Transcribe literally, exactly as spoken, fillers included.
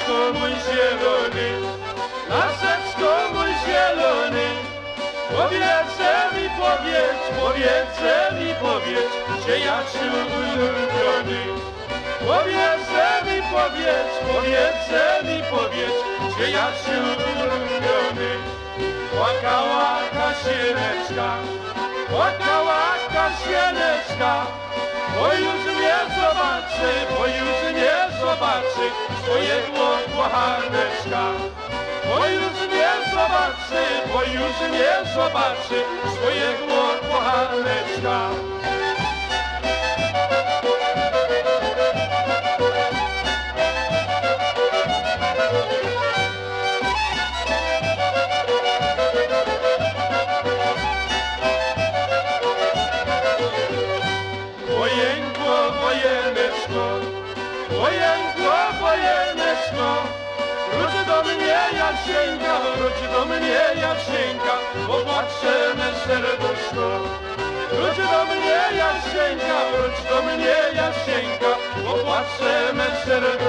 Laseczko mój zielony, laseczko mój zielony, powiedz mi, powiedz, powiedz mi, powiedz, gdzie ja ci ulubiony. Powiedz mi, powiedz, powiedz mi, powiedz, gdzie ja ci ulubiony. Płakała Kasieneczka, płakała Kasieneczka, bo już nie zobaczy, bo już nie zobaczy swojego kochaneczka. Bo już nie zobaczy, bo już nie zobaczy swojego kochaneczka. Wojenko, wojeneczko, wojenko, wojeneczko, wróć do mnie Jasieńka, wróć do mnie Jasieńka, bo patrzę me serduszko. Wróć do mnie Jasieńka, wróć do mnie Jasieńka, bo patrzę me serduszko.